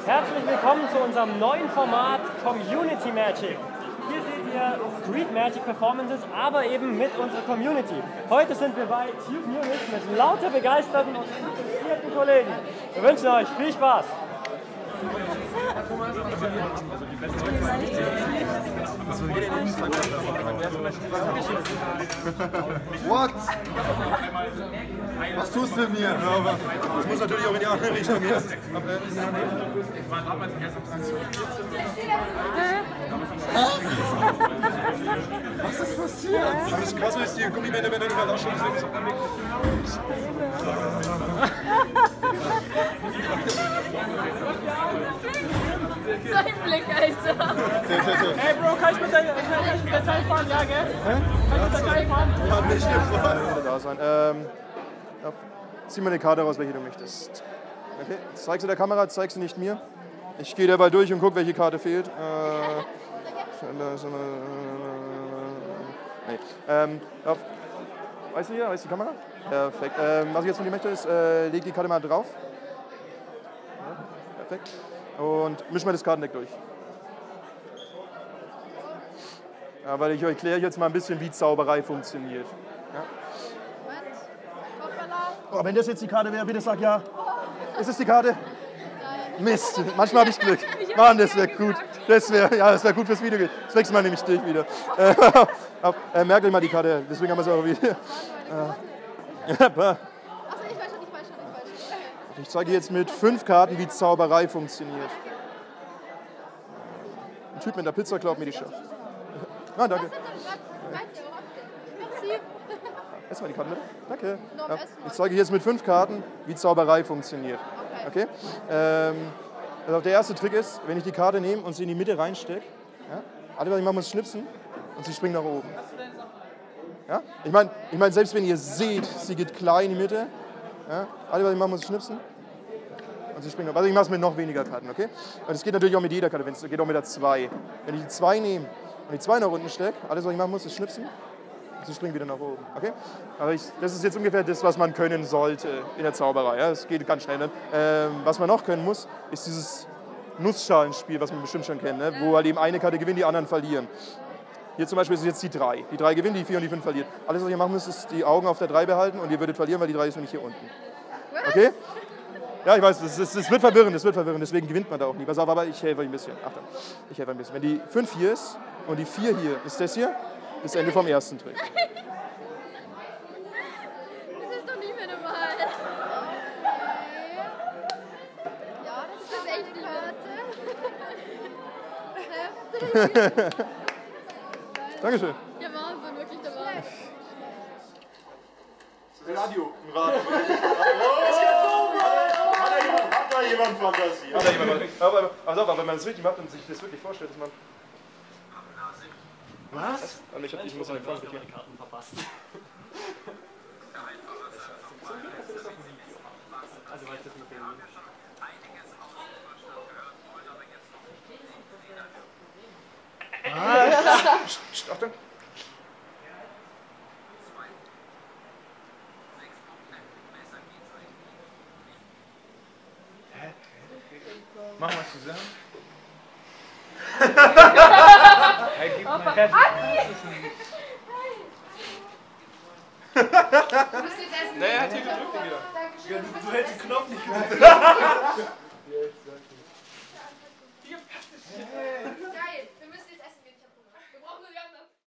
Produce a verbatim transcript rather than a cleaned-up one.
Herzlich willkommen zu unserem neuen Format Community Magic. Hier seht ihr Street Magic Performances, aber eben mit unserer Community. Heute sind wir bei Tube Munich mit lauter begeisterten und interessierten Kollegen. Wir wünschen euch viel Spaß. What? Was tust du mit mir? Das muss natürlich auch in die andere Richtung gehen. Was ist passiert? Das ist krass, dass die Gummibänder werden überraschen. Sein Blick, Alter. Hey Bro, kann ich mit der, kann ich mit der Zeit fahren? Ja, gell? Hä? Kann ich mit der Zeit fahren? Ich hab nicht gefahren. Da sein. Ähm, ja, zieh mal eine Karte raus, welche du möchtest. Okay, zeig sie der Kamera, zeig sie nicht mir. Ich gehe dabei durch und gucke, welche Karte fehlt. Äh, nee. ähm, ja, weißt du hier, weißt du die Kamera? Perfekt. Ähm, was ich jetzt von dir möchte, ist, äh, leg die Karte mal drauf. Ja, perfekt. Und misch mal das Kartendeck durch. Ja, weil ich euch erkläre jetzt mal ein bisschen, wie Zauberei funktioniert. Ja. Oh, wenn das jetzt die Karte wäre, bitte sag ja. Ist es die Karte? Mist, manchmal habe ich Glück. Mann, das wäre gut. Das wäre ja, das wär gut fürs Video. Das nächste Mal nehme ich dich wieder. Äh, äh, merkt euch mal die Karte, deswegen haben wir es auch wieder. Äh, Achso, ich weiß schon, ich weiß schon, ich weiß schon. Ich zeige jetzt mit fünf Karten, wie Zauberei funktioniert. Ein Typ mit der Pizza klaut mir die Schach. Ah, danke. Ess mal die Karten mit. Danke. Ja, ich zeige jetzt mit fünf Karten, wie Zauberei funktioniert. Okay? Ähm, also der erste Trick ist, wenn ich die Karte nehme und sie in die Mitte reinstecke, ja, alles was ich mache, muss schnipsen und sie springt nach oben. Ja? Ich meine, ich mein, selbst wenn ihr seht, sie geht klein in die Mitte, ja, alles was ich mache, muss schnipsen und sie springt nach oben. Also ich mache es mit noch weniger Karten, okay? Und es geht natürlich auch mit jeder Karte, es geht auch mit der zwei. Wenn ich die zwei nehme und die zwei nach unten stecke, alles was ich machen muss, ist schnipsen. Sie springen wieder nach oben. Okay? Aber ich, das ist jetzt ungefähr das, was man können sollte in der Zauberei. Ja? Das geht ganz schnell. Ne? Ähm, was man noch können muss, ist dieses Nussschalenspiel, was man bestimmt schon kennt, ne? Wo halt eben eine Karte gewinnt, die anderen verlieren. Hier zum Beispiel ist es jetzt die drei. Die drei gewinnt, die vier und die fünf verliert. Alles, was ihr machen müsst, ist die Augen auf der drei behalten und ihr würdet verlieren, weil die drei ist nämlich hier unten. Okay? Ja, ich weiß, es, es, es wird verwirrend, es wird verwirrend, deswegen gewinnt man da auch nie. Pass auf, aber ich helfe euch ein bisschen. Achtung, ich helfe ein bisschen. Wenn die fünf hier ist und die vier hier ist das hier, ist das Ende vom ersten Trick. Das ist doch nicht mehr normal. Ja, das ist echt die Karte. Dankeschön. Ja, Wahnsinn, wirklich der Wahnsinn. Radio. Radio. Hat da jemand Fantasie? Hat da jemand? Aber, aber, aber wenn man es richtig macht und sich das wirklich vorstellt, dass man... Was? Ich, hab, ich muss eine Frage die Karten verpasst. Also weil ich das mit dem... Ah, Achtung. Hä? Machen wir es zusammen? Hey, gib mal her. Naja, hat hier gedrückt wieder. Du, du hältst den Knopf nicht gedrückt.